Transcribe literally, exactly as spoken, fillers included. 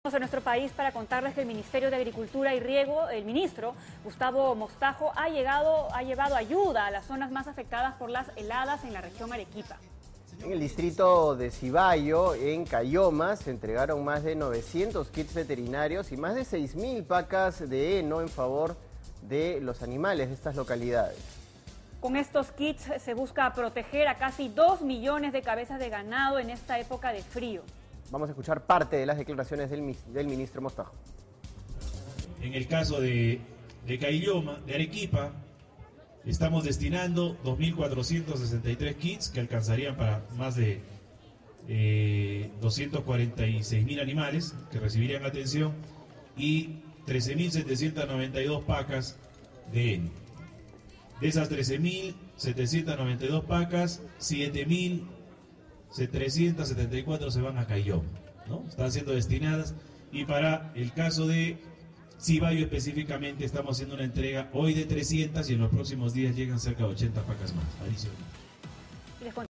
En nuestro país para contarles que el Ministerio de Agricultura y Riego, el ministro Gustavo Mostajo, ha, llegado, ha llevado ayuda a las zonas más afectadas por las heladas en la región Arequipa. En el distrito de Cibayo, en Cayoma, se entregaron más de novecientos kits veterinarios y más de seis mil pacas de heno en favor de los animales de estas localidades. Con estos kits se busca proteger a casi dos millones de cabezas de ganado en esta época de frío. Vamos a escuchar parte de las declaraciones del, del ministro Mostajo. En el caso de, de Cayoma, de Arequipa, estamos destinando dos mil cuatrocientos sesenta y tres kits que alcanzarían para más de eh, doscientos cuarenta y seis mil animales que recibirían atención y trece mil setecientos noventa y dos pacas de heno. De esas trece mil setecientos noventa y dos pacas, siete mil trescientos setenta y cuatro se van a Cayoma, ¿no? Están siendo destinadas, y para el caso de Cibayo específicamente estamos haciendo una entrega hoy de trescientas y en los próximos días llegan cerca de ochenta pacas más adicionales.